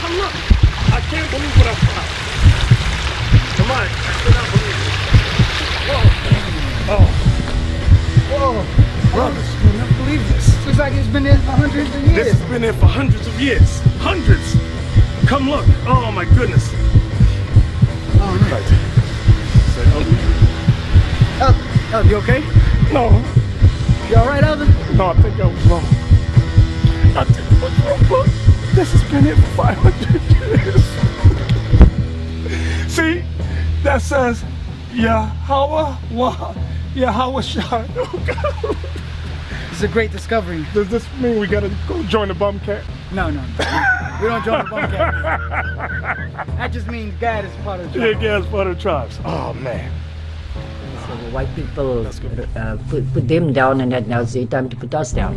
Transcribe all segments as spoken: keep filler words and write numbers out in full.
come look. I can't believe what I found. Come on, I cannot believe it. Whoa. Oh. Whoa. Brothers, I cannot believe this. Looks like it's been there for hundreds of years. This has been there for hundreds of years. Hundreds. Come look. Oh my goodness. All right. Right. Say, oh. Oh, oh, you okay? No. You all right, Elvin? No, I think I was wrong. I think I was wrong. Look, this has been here for five hundred years. See, that says Yahawa, Yahawa shot. Oh God. It's a great discovery. Does this mean we gotta go join the bum camp? No, no, no. We don't join the bum camp. That just means God is part of the tribe. Yeah, God's part of the tribes. Oh man. So the white people uh, put, put them down, and now it's their time to put us down.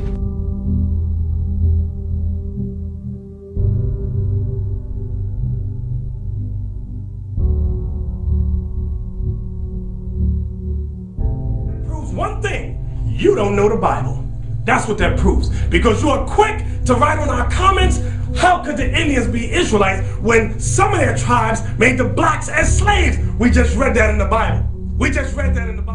Proves one thing: you don't know the Bible. That's what that proves. Because you are quick to write on our comments, how could the Indians be Israelites when some of their tribes made the blacks as slaves? We just read that in the Bible. We just read that in the Bible.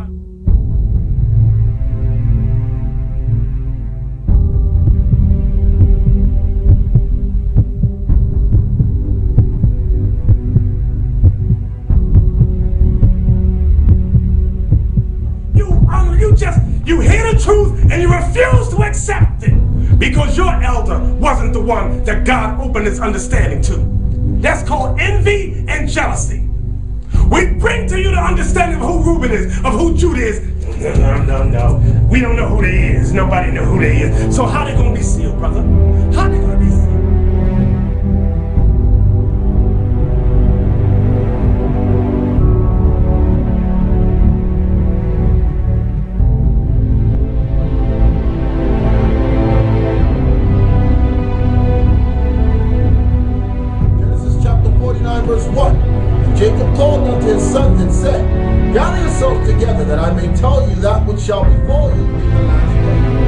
You, um, you just, you hear the truth and you refuse to accept it because your elder wasn't the one that God opened his understanding to. That's called envy and jealousy. We bring to you the understanding of who Reuben is, of who Judah is. No, no, no, no. We don't know who they is. Nobody know who they is. So how they gonna be sealed, brother? How they gonna be sealed? Genesis chapter forty-nine, verse one. Jacob called unto his sons and said, gather yourselves together, that I may tell you that which shall befall you in the last day.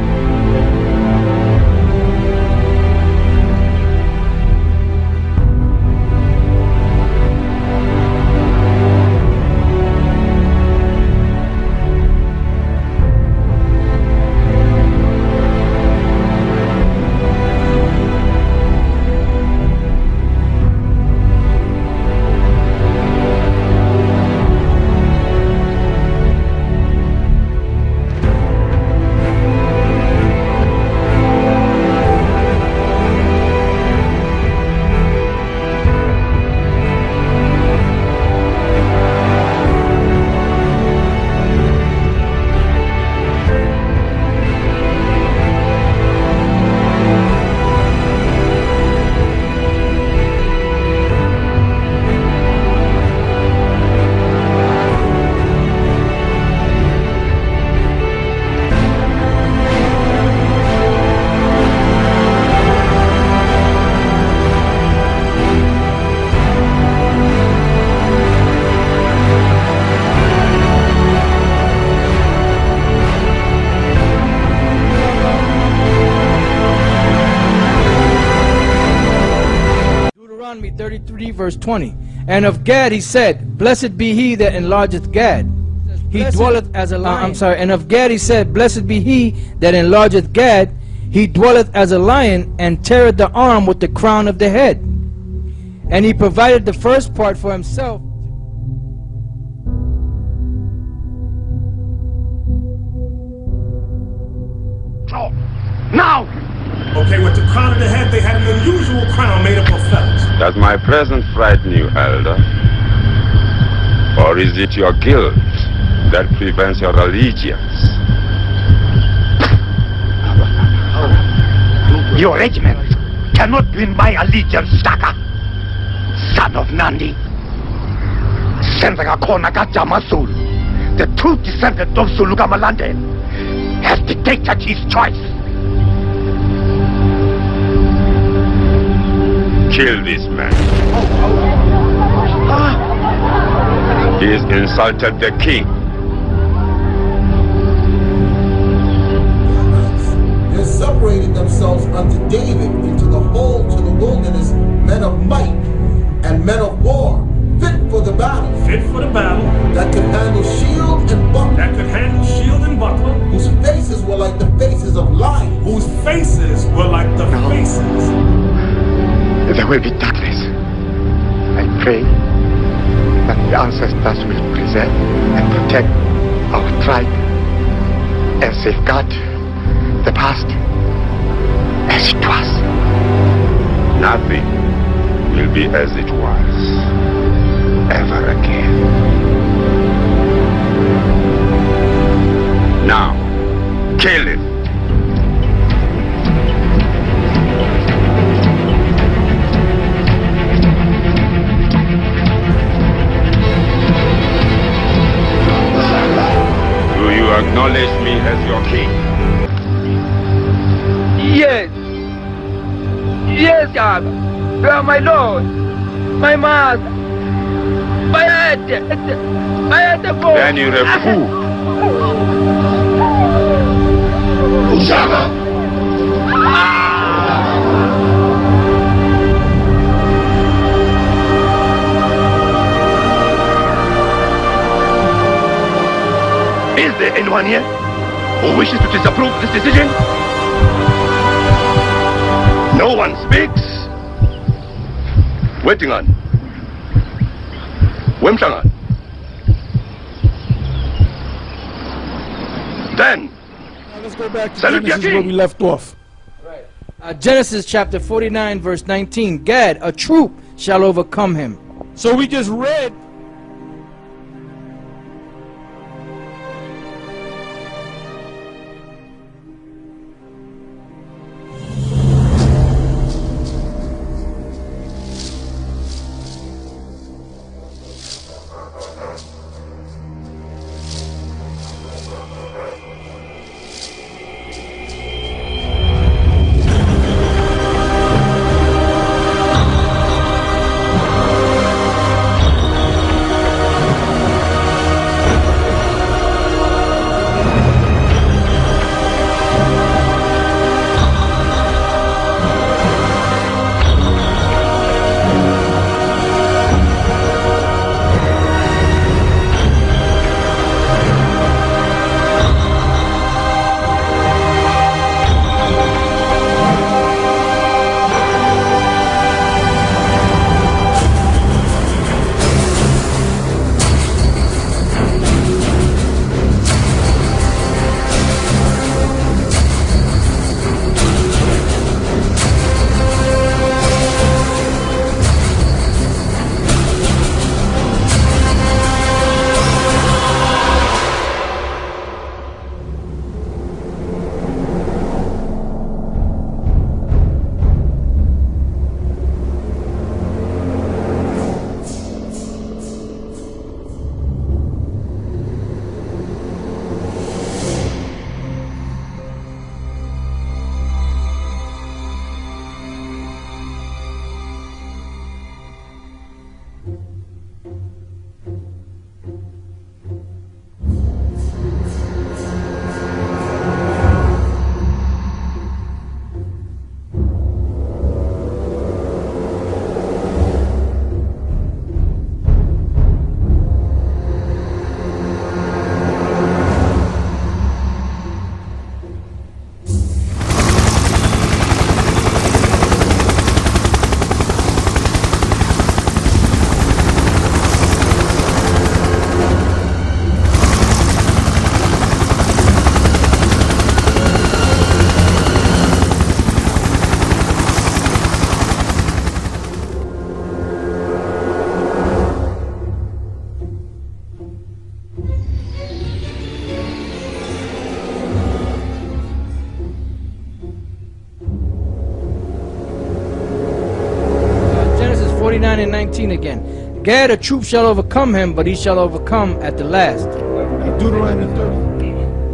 thirty-three verse twenty. And of Gad he said, blessed be he that enlargeth Gad. He dwelleth as a lion. Uh, I'm sorry. And of Gad he said, blessed be he that enlargeth Gad. He dwelleth as a lion, and teareth the arm with the crown of the head. And he provided the first part for himself. Now! Okay, with the crown of the head, they had an unusual crown made up of feathers. Does my presence frighten you, elder? Or is it your guilt that prevents your allegiance? Your regiment cannot win my allegiance, Staka, son of Nandi. The true descendant of Sulugamalande has dictated his choice. Kill this man. He has insulted the king. They separated themselves unto David into the hole to the wilderness, men of might and men of war, fit for the battle, fit for the battle, that could handle shield and buckler, that could handle shield and buckler, whose faces were like the faces of lions, whose faces were like the No. faces. There will be darkness. I pray that the ancestors will preserve and protect our tribe and safeguard the past as it was. Nothing will be as it was ever again. Now, kill it. Do you acknowledge me as your king? Yes. Yes, God. You are my Lord, my master, my head, my head. Then you're a fool. Is there anyone here who wishes to disapprove this decision? No one speaks. Waiting on. Wimshangan. Then. Now let's go back to Salute Genesis your where king. we left off. Right. Uh, Genesis chapter forty-nine, verse nineteen. Gad, a troop shall overcome him. So we just read. forty-nine and nineteen again. Gad, a troop shall overcome him, but he shall overcome at the last. Deuteronomy thirty.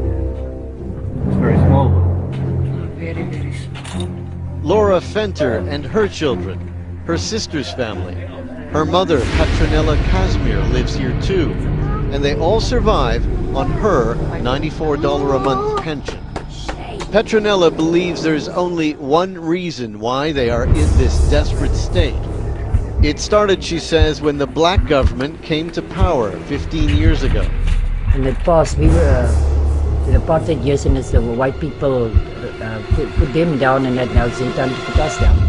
It's very small. Very, very small. Laura Fenter and her children, her sister's family. Her mother, Petronella Casimir, lives here too, and they all survive on her ninety-four dollars a month pension. Petronella believes there's only one reason why they are in this desperate state. It started, she says, when the black government came to power fifteen years ago. In the past, we were, the apartheid years, and it's the white people uh, put, put them down, and that now they time to put us down.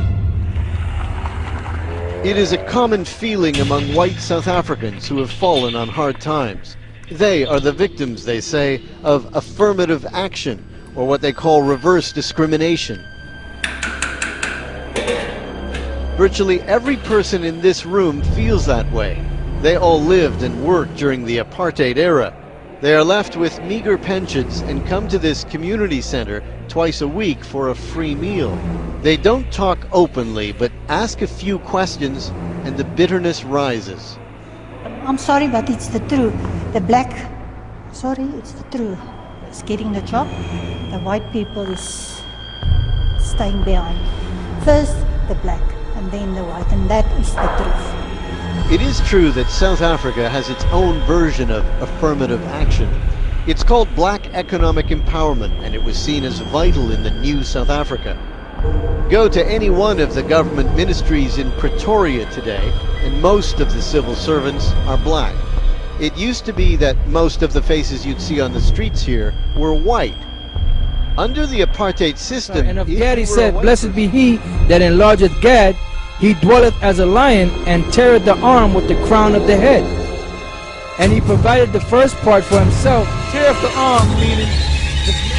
It is a common feeling among white South Africans who have fallen on hard times. They are the victims, they say, of affirmative action, or what they call reverse discrimination. Virtually every person in this room feels that way. They all lived and worked during the apartheid era. They are left with meager pensions and come to this community center twice a week for a free meal. They don't talk openly, but ask a few questions and the bitterness rises. I'm sorry, but it's the truth. The black, sorry, it's the truth. It's getting the job. The white people is staying behind. First the black, and then the white, and that is the truth. It is true that South Africa has its own version of affirmative action. It's called Black Economic Empowerment, and it was seen as vital in the new South Africa. Go to any one of the government ministries in Pretoria today, and most of the civil servants are black. It used to be that most of the faces you'd see on the streets here were white. Under the apartheid system, and of Gad he said, blessed be he that enlargeth Gad, he dwelleth as a lion, and teareth the arm with the crown of the head. And he provided the first part for himself. Tear of the arm, meaning the